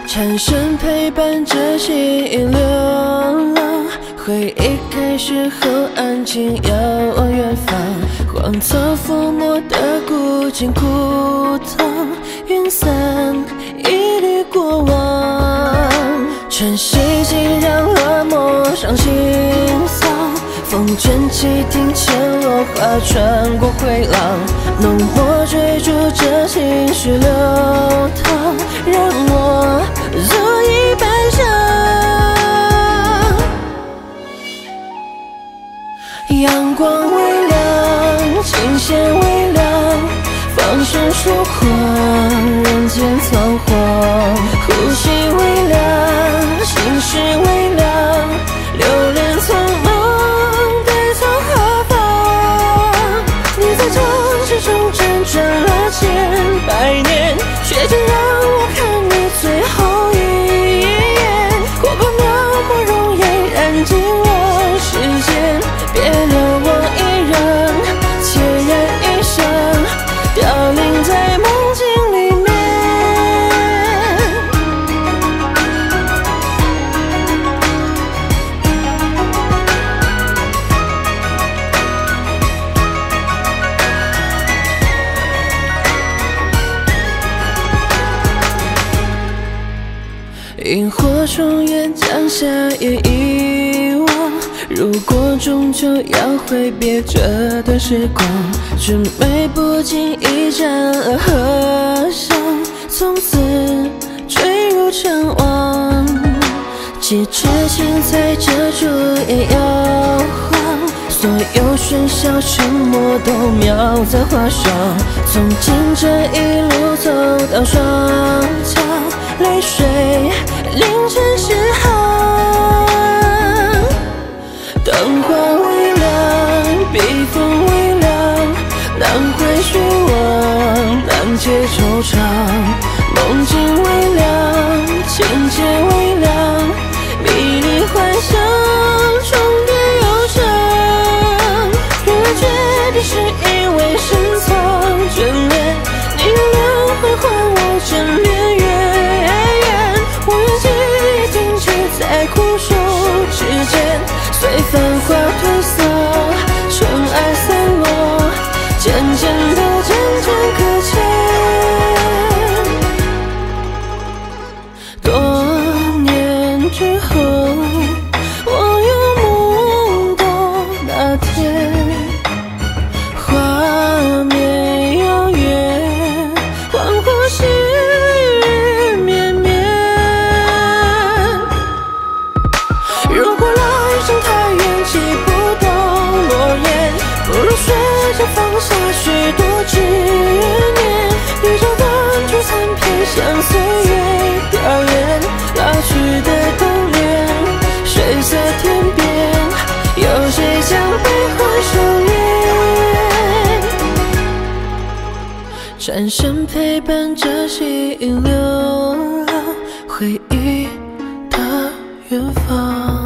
蝉声陪伴着心流浪，回忆开始后安静遥望远方，荒草覆没的古井枯塘，云散一缕过往。晨曦浸染了陌上心桑，风卷起庭前落花穿过回廊，浓墨追逐着情绪流淌，让我足以悲伤。阳光微亮，琴弦微亮，放声疏狂，人间仓皇。呼吸微凉，心事微凉，流连匆忙，该从何方？你在城市中辗转了千百年，却只让我看你最后一眼。过把描摹容颜，染尽了时间，别留我一人，孑然一身，凋零在梦境里面。萤火虫缘，将夏夜遗忘。如果终究要挥别这段时光，春梅不经意沾了荷香，从此坠入尘网。几枝青菜遮住艳摇晃，所有喧嚣沉默都描在画上。从今这一路走到双桥，泪水凌晨诗行。灯花微亮，笔锋微凉，难回虚妄，难解惆怅。梦境微凉，情节微凉，迷离幻想，重叠又长。越决定是因为深藏眷恋，你用灵魂换我眷恋越远。我愿记忆停止在枯树之间，随繁华褪色，尘埃散落，渐渐的渐渐搁浅。多年之后，我又目睹那天，画面遥远，恍惚时日绵绵。如果来生太远，记不到诺言，不如学着放下许多执念。宇宙断出残片，像岁月表演，老去的冬恋，水色天边，有谁将悲欢收敛？蝉声陪伴着心流浪，回忆的远方。